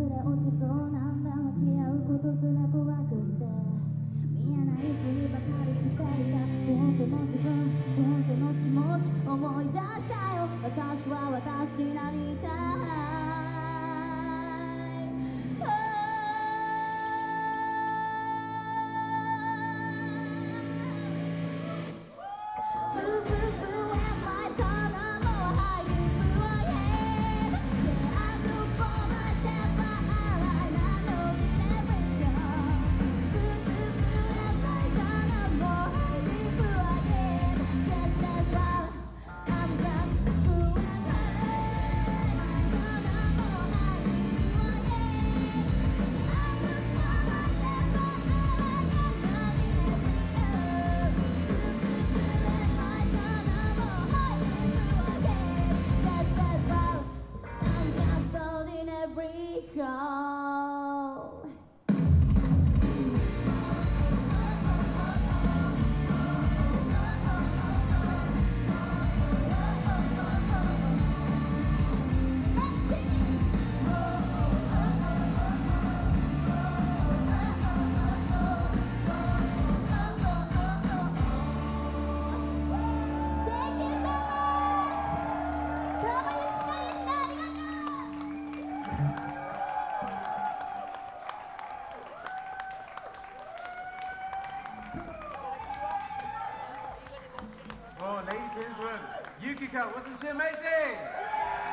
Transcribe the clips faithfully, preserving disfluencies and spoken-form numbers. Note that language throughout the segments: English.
れ落ちそうなんだ。向き合うことすら怖くて見えないふりばかりしていた本当の自分、本当の気持ち思い出したよ。私は私になりたい。 Oh, ladies and gentlemen, Yukiko, wasn't she amazing?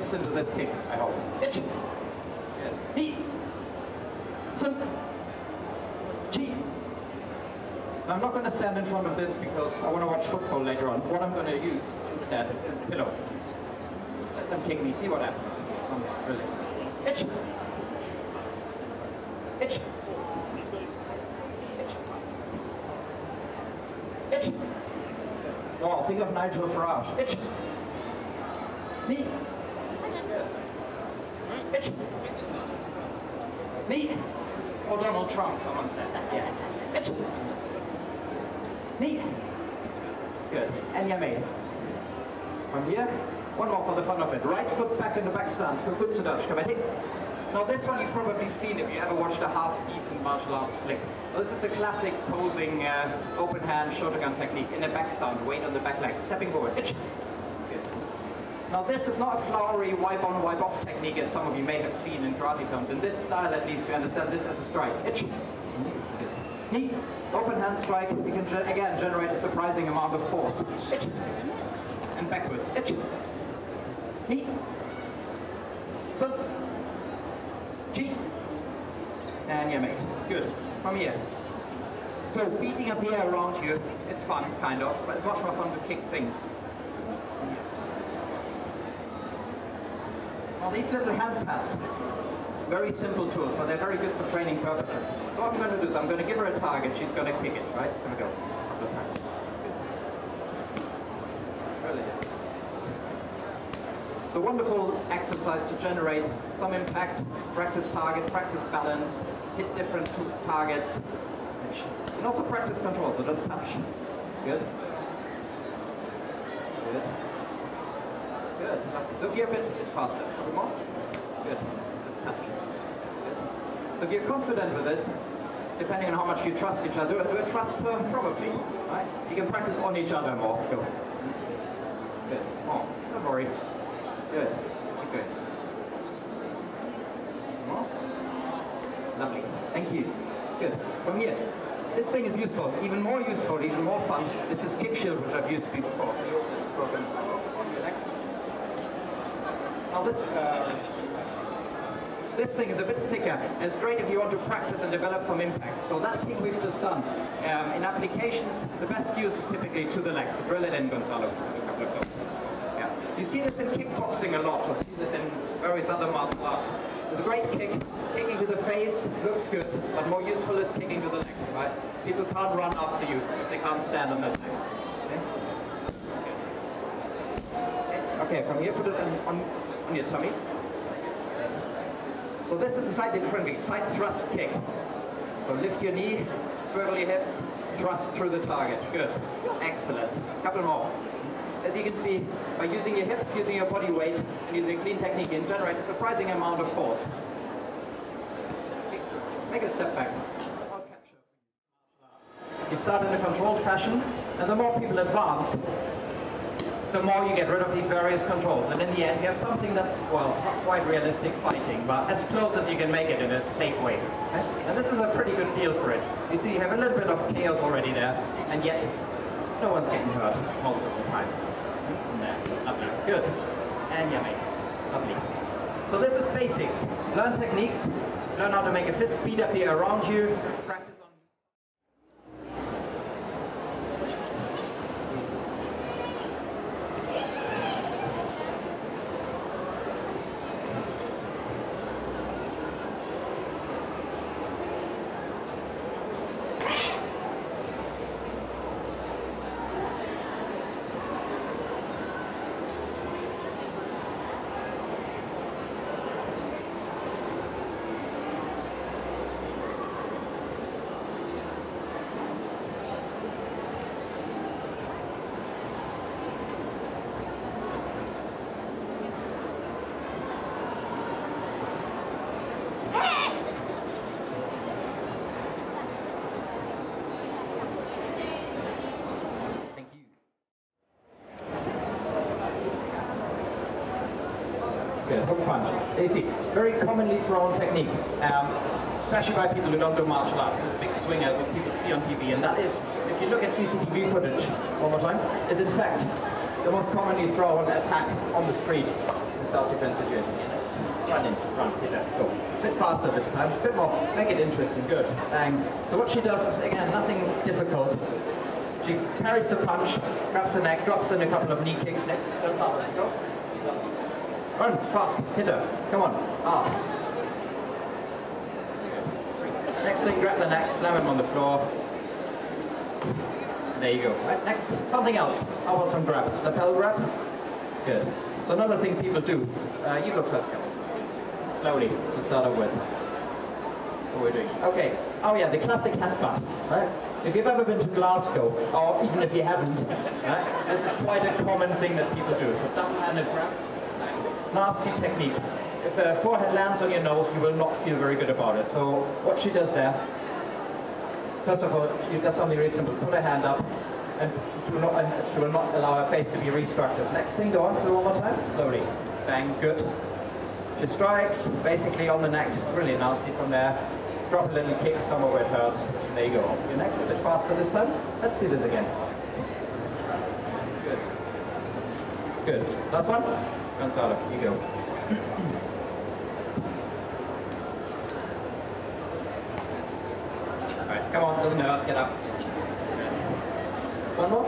hips into this kick, I hope. Ich. Ni. Sun. Chi. Now I'm not going to stand in front of this because I want to watch football later on. What I'm going to use instead is this pillow. Let them kick me, see what happens. Um, really. Ich. Ich. Ich. Ich. Oh, think of Nigel Farage. Ich. Ni. Ich. Ni. Or Donald Trump, someone said. Yes. Ich. Ni. Good. And Yami. From here. One more for the fun of it. Right foot back in the back stance. Kakutsu Dutch. Come ahead. Now this one you've probably seen if you ever watched a half-decent martial arts flick. Well, this is the classic posing uh, open hand shotogun technique in a back stance, weight on the back leg, stepping forward. Itch. Good. Now this is not a flowery wipe on, wipe off technique as some of you may have seen in karate films. In this style at least, you understand this as a strike. Itch. Knee. Open hand strike, you can ge again generate a surprising amount of force. Itch. And backwards. Itch. Knee. Sun. Chi. And you make. Good. From here. So beating up the air around you is fun, kind of, but it's much more fun to kick things. Now these little hand pads, very simple tools, but they're very good for training purposes. So what I'm going to do is I'm going to give her a target, she's going to kick it, right? Here we go. Couple of times. Brilliant. It's a wonderful exercise to generate some impact, practice target, practice balance, hit different targets, and also practice control, so just touch. Good. Good. Good. Lovely. So if you're a bit faster, a bit more. Good. Just touch. Good. So if you're confident with this, depending on how much you trust each other, do a trust her, probably. Right? You can practice on each other more. Go. Good. More. Don't worry. Good. Keep going. More. Lovely. Thank you. Good. From here. This thing is useful. Even more useful, even more fun, is this kick shield which I've used before. This program. Now this, uh, this thing is a bit thicker, and it's great if you want to practice and develop some impact. So that kick we've just done, um, in applications, the best use is typically to the legs. So drill it in, Gonzalo. A couple of times. Yeah. You see this in kickboxing a lot. You see this in various other martial arts. It's a great kick. Kicking to the face looks good, but more useful is kicking to the leg, right? People can't run after you if they can't stand on their leg. Okay? Okay, from here, put it on, on, on your tummy. So this is a slightly different kick, side thrust kick. So lift your knee, swivel your hips, thrust through the target. Good. Excellent. Couple more. As you can see, by using your hips, using your body weight, and using clean technique, you can generate a surprising amount of force. Make a step back. You start in a controlled fashion, and the more people advance, the more you get rid of these various controls. And in the end, you have something that's, well, not quite realistic fighting, but as close as you can make it in a safe way. Okay? And this is a pretty good deal for it. You see, you have a little bit of chaos already there, and yet no one's getting hurt most of the time. There. Lovely. Good. And yummy. Lovely. So this is basics. Learn techniques, learn how to make a fist beat up the air around you, practice. Hook punch. You see, very commonly thrown technique, um, especially by people who don't do martial arts. This big swingers, what people see on T V, and that is, if you look at C C T V footage, one more time, is in fact the most commonly thrown attack on the street. It's self-defense situation. Run in, run, hit that, go. A bit faster this time, a bit more, make it interesting, good. Bang. So what she does is, again, nothing difficult. She parries the punch, grabs the neck, drops in a couple of knee kicks, next, goes out, go. Run, fast, hit her, come on, up. Next thing, grab the neck, slam him on the floor. There you go. Right, next, something else. How about some grabs? Lapel grab? Good. So another thing people do, uh, you go first, go. Slowly, to start off with. What we're doing. Okay. Oh yeah, the classic headbutt. Right? If you've ever been to Glasgow, or even if you haven't, right, this is quite a common thing that people do. So double-handed grab, nasty technique. If a forehead lands on your nose, you will not feel very good about it. So what she does there, first of all, she does something very simple. Put her hand up, and she will not, and she will not allow her face to be restructured. Next thing, go on, do it one more time. Slowly. Bang, good. She strikes, basically on the neck. It's really nasty from there. Drop a little kick somewhere where it hurts. And there you go. Your neck's a bit faster this time. Let's see this again. Good. Good. Last one. Gonzalo, you go. Alright, come on, doesn't hurt, get up. One more.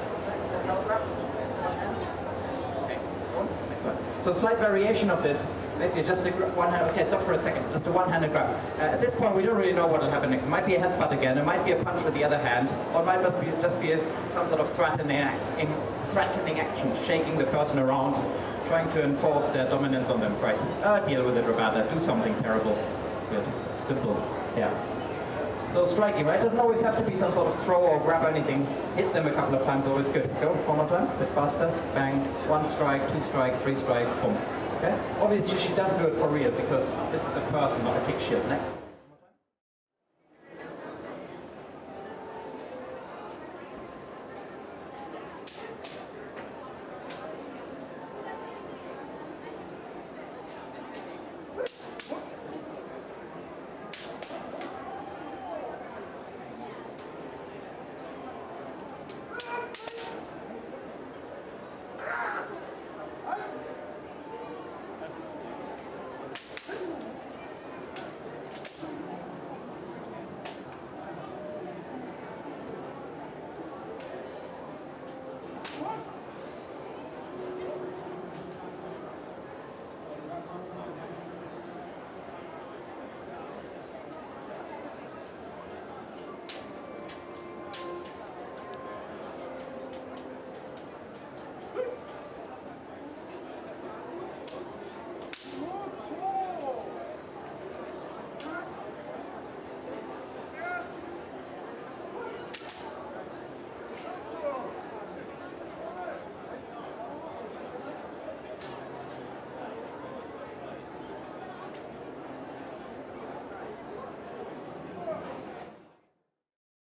Okay, one. Next one. So slight variation of this. Basically just a one hand, okay, stop for a second. Just a one-handed grab. Uh, at this point we don't really know what will happen next. It might be a headbutt again, it might be a punch with the other hand, or it might just be, just be a, some sort of threatening, in, threatening action, shaking the person around, trying to enforce their dominance on them. Right, uh, deal with it, Roberta, do something terrible. Good, simple, yeah. So striking, right? Doesn't always have to be some sort of throw or grab or anything. Hit them a couple of times, always good. Go, one more time, a bit faster. Bang, one strike, two strikes, three strikes, boom. Okay? Obviously she doesn't do it for real because this is a person, not a kick shield. Next.